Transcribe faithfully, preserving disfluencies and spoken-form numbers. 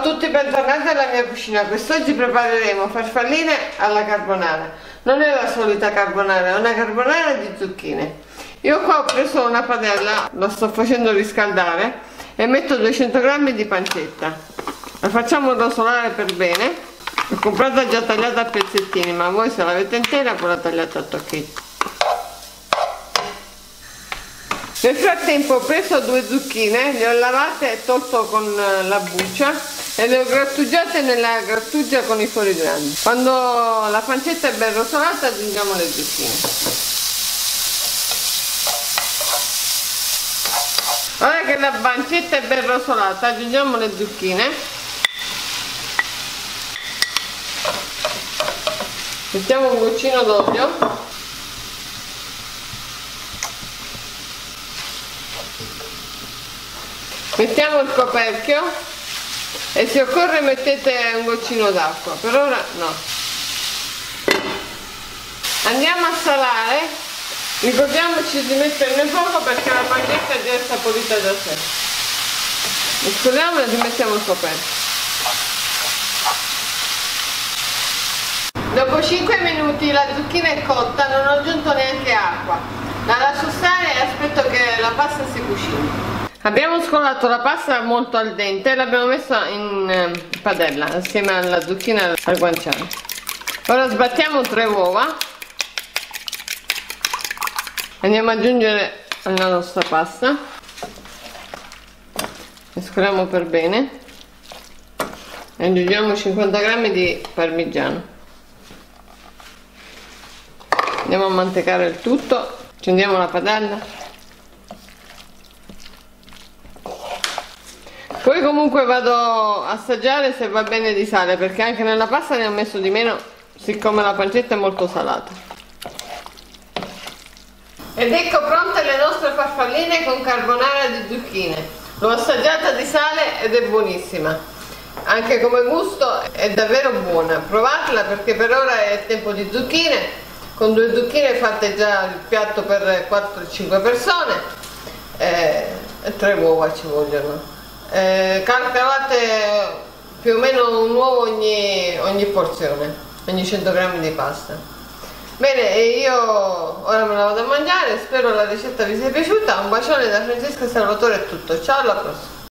tutti, bentornati alla mia cucina. Quest'oggi prepareremo farfalline alla carbonara. Non è la solita carbonara, è una carbonara di zucchine. Io qua ho preso una padella, la sto facendo riscaldare e metto duecento grammi di pancetta. La facciamo rosolare per bene. L'ho comprata già tagliata a pezzettini, ma voi se l'avete intera poi la tagliate a tocchetti. Nel frattempo ho preso due zucchine, le ho lavate e tolto con la buccia e le ho grattugiate nella grattugia con i fori grandi. Quando la pancetta è ben rosolata aggiungiamo le zucchine. Ora che la pancetta è ben rosolata aggiungiamo le zucchine. Mettiamo un goccino d'olio. Mettiamo il coperchio e se occorre mettete un goccino d'acqua, per ora no. Andiamo a salare, ricordiamoci di metterne poco perché la pancetta è già saporita da sé. Mescoliamo e rimettiamo il coperchio. Dopo cinque minuti la zucchina è cotta, non ho aggiunto neanche acqua. La lascio stare e aspetto che la pasta si cucini. Abbiamo scolato la pasta molto al dente e l'abbiamo messa in padella assieme alla zucchina e al guanciale. Ora sbattiamo tre uova. Andiamo ad aggiungere alla nostra pasta. Mescoliamo per bene. E aggiungiamo cinquanta grammi di parmigiano. Andiamo a mantecare il tutto. Accendiamo la padella. Poi comunque vado a assaggiare se va bene di sale, perché anche nella pasta ne ho messo di meno, siccome la pancetta è molto salata. Ed ecco pronte le nostre farfalline con carbonara di zucchine. L'ho assaggiata di sale ed è buonissima. Anche come gusto è davvero buona. Provatela perché per ora è tempo di zucchine. Con due zucchine fate già il piatto per quattro cinque persone. E tre uova ci vogliono. Eh, calcolate più o meno un uovo ogni, ogni porzione, ogni cento grammi di pasta. Bene, e io ora me la vado a mangiare, spero la ricetta vi sia piaciuta. Un bacione da Francesca Salvatore, è tutto, ciao, alla prossima.